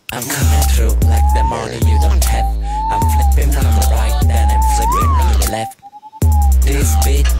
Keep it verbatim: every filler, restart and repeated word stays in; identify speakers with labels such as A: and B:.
A: I'm coming through like the money you don't have. I'm flipping from the right, then I'm flipping from the left. This beat